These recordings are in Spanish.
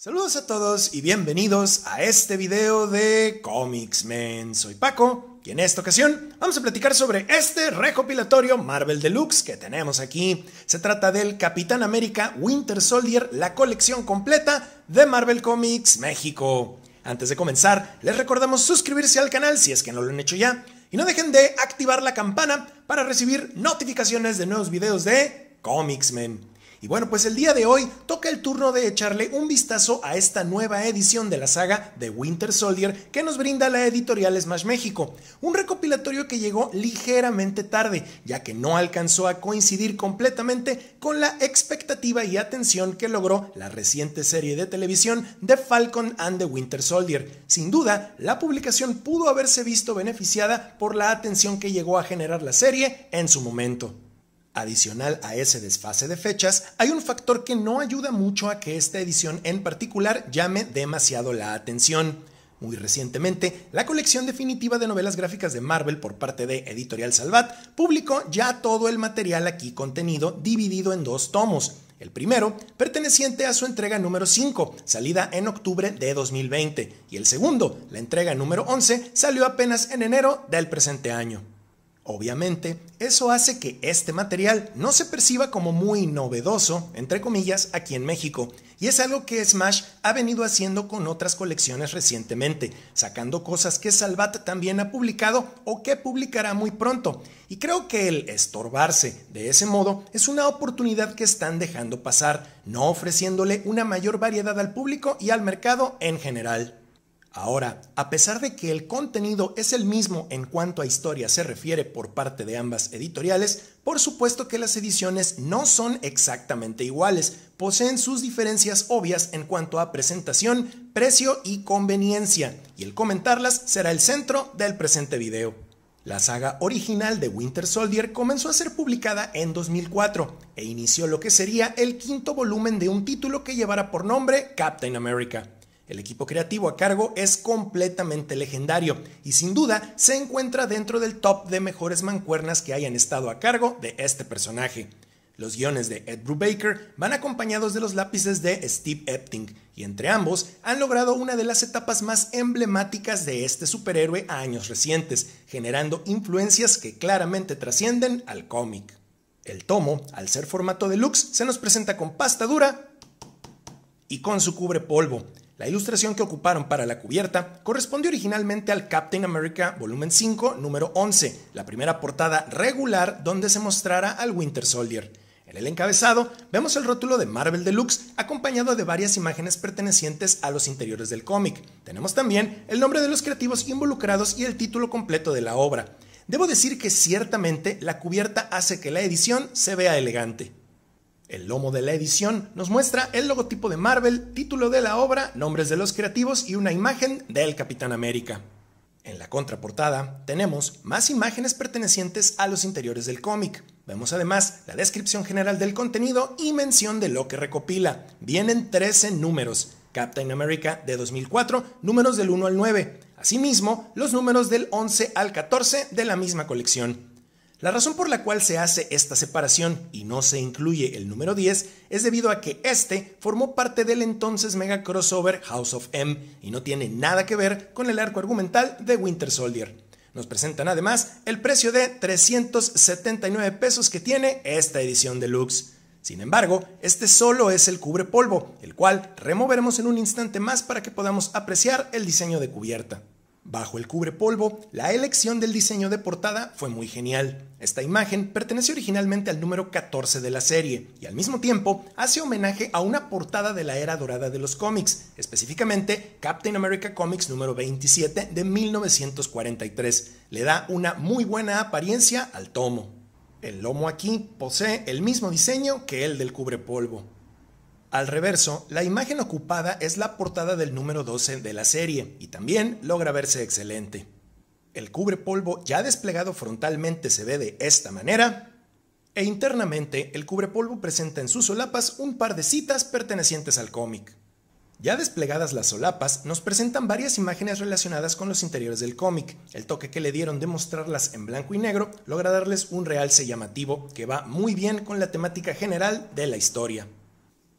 Saludos a todos y bienvenidos a este video de Comics Men. Soy Paco y en esta ocasión vamos a platicar sobre este recopilatorio Marvel Deluxe que tenemos aquí. Se trata del Capitán América Winter Soldier, la colección completa de Marvel Comics México. Antes de comenzar, les recordamos suscribirse al canal si es que no lo han hecho ya y no dejen de activar la campana para recibir notificaciones de nuevos videos de Comics Men. Y bueno, pues el día de hoy toca el turno de echarle un vistazo a esta nueva edición de la saga de Winter Soldier que nos brinda la editorial Smash México. Un recopilatorio que llegó ligeramente tarde, ya que no alcanzó a coincidir completamente con la expectativa y atención que logró la reciente serie de televisión The Falcon and the Winter Soldier. Sin duda, la publicación pudo haberse visto beneficiada por la atención que llegó a generar la serie en su momento. Adicional a ese desfase de fechas, hay un factor que no ayuda mucho a que esta edición en particular llame demasiado la atención. Muy recientemente, la colección definitiva de novelas gráficas de Marvel por parte de Editorial Salvat publicó ya todo el material aquí contenido dividido en dos tomos. El primero, perteneciente a su entrega número 5, salida en octubre de 2020, y el segundo, la entrega número 11, salió apenas en enero del presente año. Obviamente, eso hace que este material no se perciba como muy novedoso, entre comillas, aquí en México, y es algo que Smash ha venido haciendo con otras colecciones recientemente, sacando cosas que Salvat también ha publicado o que publicará muy pronto, y creo que el estorbarse de ese modo es una oportunidad que están dejando pasar, no ofreciéndole una mayor variedad al público y al mercado en general. Ahora, a pesar de que el contenido es el mismo en cuanto a historia se refiere por parte de ambas editoriales, por supuesto que las ediciones no son exactamente iguales, poseen sus diferencias obvias en cuanto a presentación, precio y conveniencia, y el comentarlas será el centro del presente video. La saga original de Winter Soldier comenzó a ser publicada en 2004 e inició lo que sería el quinto volumen de un título que llevará por nombre Captain America. El equipo creativo a cargo es completamente legendario y sin duda se encuentra dentro del top de mejores mancuernas que hayan estado a cargo de este personaje. Los guiones de Ed Brubaker van acompañados de los lápices de Steve Epting y entre ambos han logrado una de las etapas más emblemáticas de este superhéroe a años recientes, generando influencias que claramente trascienden al cómic. El tomo, al ser formato deluxe, se nos presenta con pasta dura y con su cubre polvo. La ilustración que ocuparon para la cubierta corresponde originalmente al Captain America Volumen 5, número 11, la primera portada regular donde se mostrara al Winter Soldier. En el encabezado vemos el rótulo de Marvel Deluxe acompañado de varias imágenes pertenecientes a los interiores del cómic. Tenemos también el nombre de los creativos involucrados y el título completo de la obra. Debo decir que ciertamente la cubierta hace que la edición se vea elegante. El lomo de la edición nos muestra el logotipo de Marvel, título de la obra, nombres de los creativos y una imagen del Capitán América. En la contraportada tenemos más imágenes pertenecientes a los interiores del cómic. Vemos además la descripción general del contenido y mención de lo que recopila. Vienen 13 números. Captain America de 2004, números del 1 al 9. Asimismo, los números del 11 al 14 de la misma colección. La razón por la cual se hace esta separación y no se incluye el número 10 es debido a que este formó parte del entonces mega crossover House of M y no tiene nada que ver con el arco argumental de Winter Soldier. Nos presentan además el precio de 379 pesos que tiene esta edición deluxe. Sin embargo, este solo es el cubre polvo, el cual removeremos en un instante más para que podamos apreciar el diseño de cubierta. Bajo el cubre polvo, la elección del diseño de portada fue muy genial. Esta imagen pertenece originalmente al número 14 de la serie y al mismo tiempo hace homenaje a una portada de la era dorada de los cómics, específicamente Captain America Comics número 27 de 1943. Le da una muy buena apariencia al tomo. El lomo aquí posee el mismo diseño que el del cubre polvo. Al reverso, la imagen ocupada es la portada del número 12 de la serie y también logra verse excelente. El cubre polvo ya desplegado frontalmente se ve de esta manera e internamente el cubre polvo presenta en sus solapas un par de citas pertenecientes al cómic. Ya desplegadas las solapas, nos presentan varias imágenes relacionadas con los interiores del cómic. El toque que le dieron de mostrarlas en blanco y negro logra darles un realce llamativo que va muy bien con la temática general de la historia.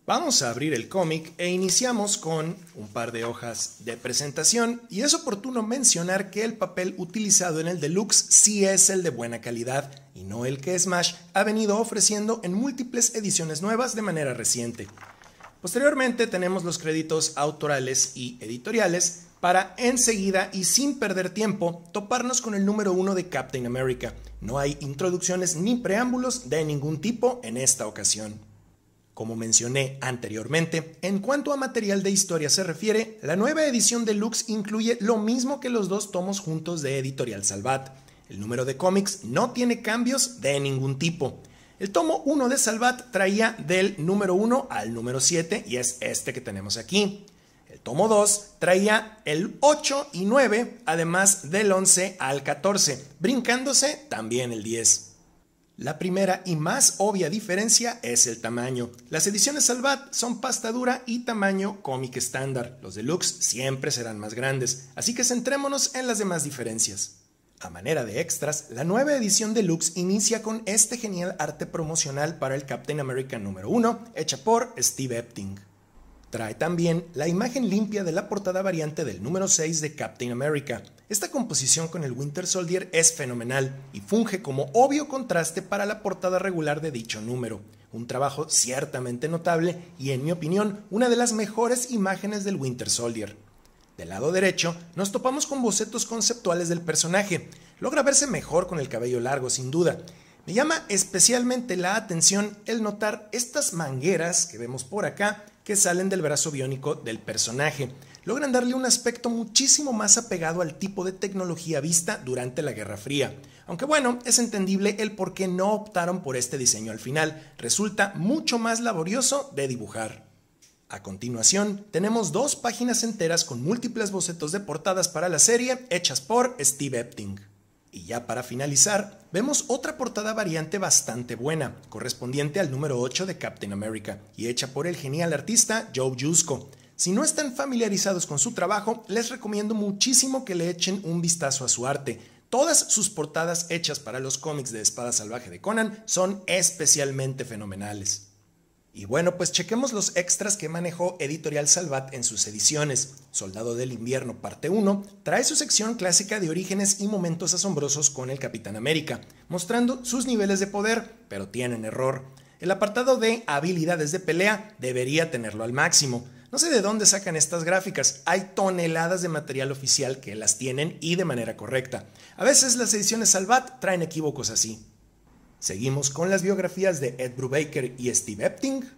Vamos a abrir el cómic e iniciamos con un par de hojas de presentación y es oportuno mencionar que el papel utilizado en el deluxe sí es el de buena calidad y no el que Smash ha venido ofreciendo en múltiples ediciones nuevas de manera reciente. Posteriormente tenemos los créditos autorales y editoriales para enseguida y sin perder tiempo toparnos con el número 1 de Captain America. No hay introducciones ni preámbulos de ningún tipo en esta ocasión. Como mencioné anteriormente, en cuanto a material de historia se refiere, la nueva edición deluxe incluye lo mismo que los dos tomos juntos de Editorial Salvat. El número de cómics no tiene cambios de ningún tipo. El tomo 1 de Salvat traía del número 1 al número 7 y es este que tenemos aquí. El tomo 2 traía el 8 y 9, además del 11 al 14, brincándose también el 10. La primera y más obvia diferencia es el tamaño. Las ediciones Salvat son pasta dura y tamaño cómic estándar. Los deluxe siempre serán más grandes, así que centrémonos en las demás diferencias. A manera de extras, la nueva edición deluxe inicia con este genial arte promocional para el Captain America número 1, hecha por Steve Epting. Trae también la imagen limpia de la portada variante del número 6 de Captain America. Esta composición con el Winter Soldier es fenomenal y funge como obvio contraste para la portada regular de dicho número. Un trabajo ciertamente notable y, en mi opinión, una de las mejores imágenes del Winter Soldier. Del lado derecho nos topamos con bocetos conceptuales del personaje. Logra verse mejor con el cabello largo, sin duda. Me llama especialmente la atención el notar estas mangueras que vemos por acá que salen del brazo biónico del personaje. Logran darle un aspecto muchísimo más apegado al tipo de tecnología vista durante la Guerra Fría. Aunque bueno, es entendible el por qué no optaron por este diseño al final. Resulta mucho más laborioso de dibujar. A continuación, tenemos 2 páginas enteras con múltiples bocetos de portadas para la serie hechas por Steve Epting. Y ya para finalizar, vemos otra portada variante bastante buena, correspondiente al número 8 de Captain America, y hecha por el genial artista Joe Jusko. Si no están familiarizados con su trabajo, les recomiendo muchísimo que le echen un vistazo a su arte. Todas sus portadas hechas para los cómics de Espada Salvaje de Conan son especialmente fenomenales. Y bueno, pues chequemos los extras que manejó Editorial Salvat en sus ediciones. Soldado del Invierno parte 1 trae su sección clásica de orígenes y momentos asombrosos con el Capitán América, mostrando sus niveles de poder, pero tienen error. El apartado de habilidades de pelea debería tenerlo al máximo. No sé de dónde sacan estas gráficas, hay toneladas de material oficial que las tienen y de manera correcta. A veces las ediciones Salvat traen equívocos así. Seguimos con las biografías de Ed Brubaker y Steve Epting.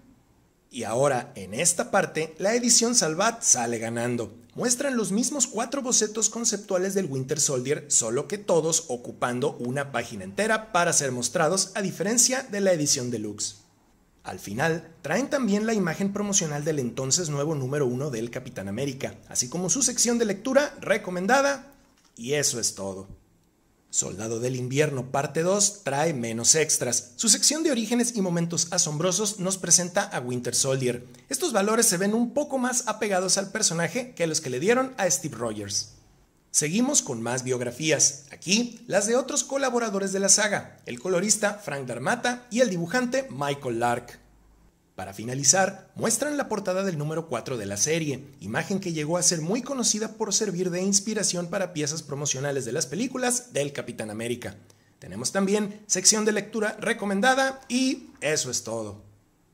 Y ahora, en esta parte, la edición Salvat sale ganando. Muestran los mismos 4 bocetos conceptuales del Winter Soldier, solo que todos ocupando una página entera para ser mostrados, a diferencia de la edición deluxe. Al final, traen también la imagen promocional del entonces nuevo número 1 del Capitán América, así como su sección de lectura recomendada, y eso es todo. Soldado del Invierno parte 2 trae menos extras. Su sección de orígenes y momentos asombrosos nos presenta a Winter Soldier. Estos valores se ven un poco más apegados al personaje que los que le dieron a Steve Rogers. Seguimos con más biografías, aquí las de otros colaboradores de la saga, el colorista Frank D'Armata y el dibujante Michael Lark. Para finalizar, muestran la portada del número 4 de la serie, imagen que llegó a ser muy conocida por servir de inspiración para piezas promocionales de las películas del Capitán América. Tenemos también sección de lectura recomendada y eso es todo.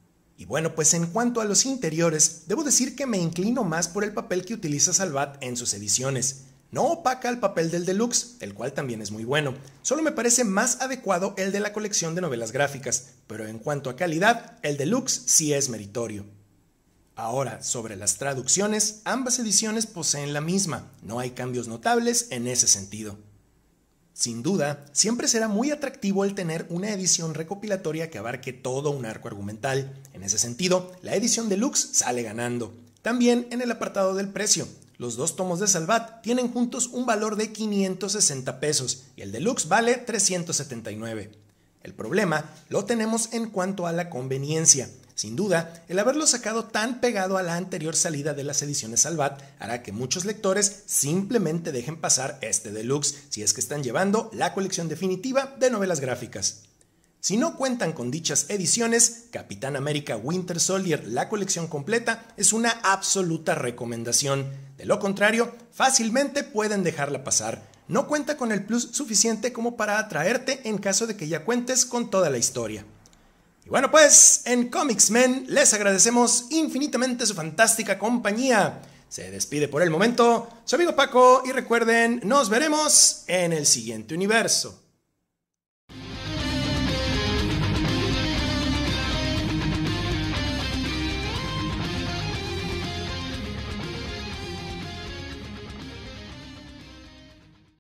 Y bueno, pues en cuanto a los interiores, debo decir que me inclino más por el papel que utiliza Salvat en sus ediciones. No opaca al papel del deluxe, el cual también es muy bueno. Solo me parece más adecuado el de la colección de novelas gráficas, pero en cuanto a calidad, el deluxe sí es meritorio. Ahora, sobre las traducciones, ambas ediciones poseen la misma, no hay cambios notables en ese sentido. Sin duda, siempre será muy atractivo el tener una edición recopilatoria que abarque todo un arco argumental. En ese sentido, la edición deluxe sale ganando. También en el apartado del precio. Los 2 tomos de Salvat tienen juntos un valor de 560 pesos y el deluxe vale 379. El problema lo tenemos en cuanto a la conveniencia. Sin duda, el haberlo sacado tan pegado a la anterior salida de las ediciones Salvat hará que muchos lectores simplemente dejen pasar este deluxe si es que están llevando la colección definitiva de novelas gráficas. Si no cuentan con dichas ediciones, Capitán América Winter Soldier, la colección completa, es una absoluta recomendación. De lo contrario, fácilmente pueden dejarla pasar. No cuenta con el plus suficiente como para atraerte en caso de que ya cuentes con toda la historia. Y bueno, pues en Comics Men les agradecemos infinitamente su fantástica compañía. Se despide por el momento su amigo Paco y recuerden, nos veremos en el siguiente universo.